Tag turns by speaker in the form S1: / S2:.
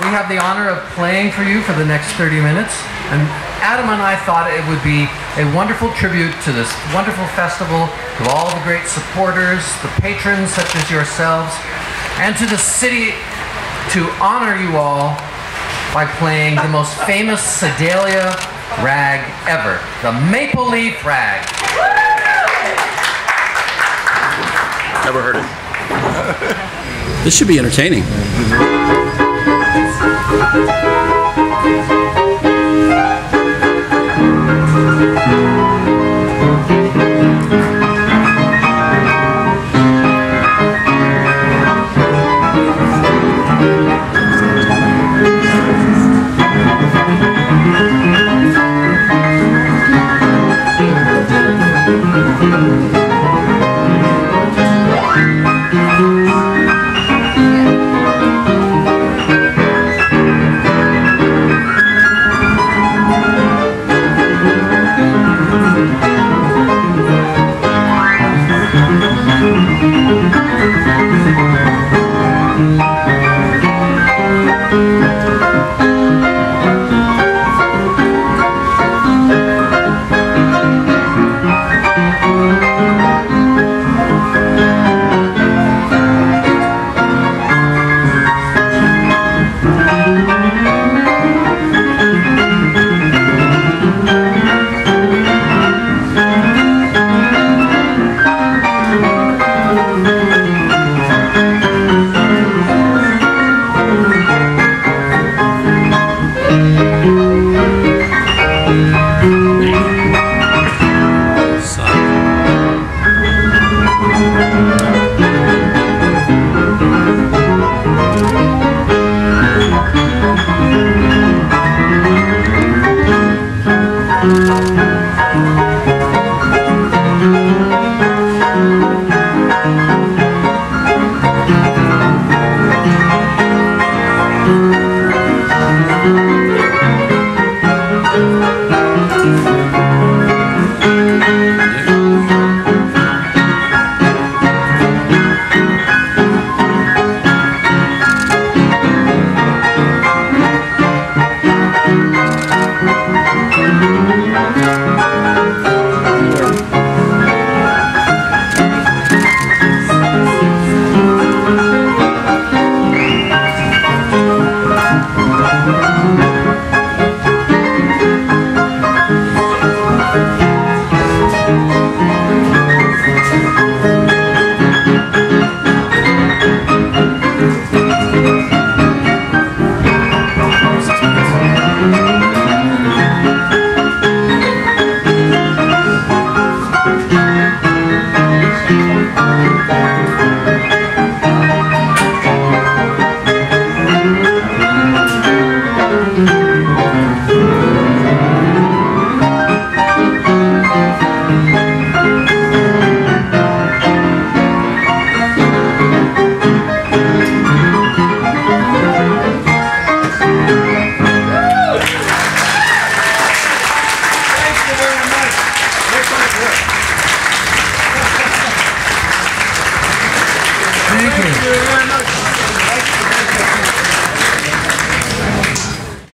S1: we have the honor of playing for you for the next 30 minutes. And Adam and I thought it would be a wonderful tribute to this wonderful festival, to all the great supporters, the patrons such as yourselves, and to the city to honor you all by playing the most famous Sedalia rag ever, the Maple Leaf Rag.
S2: Never heard it.
S3: This should be entertaining.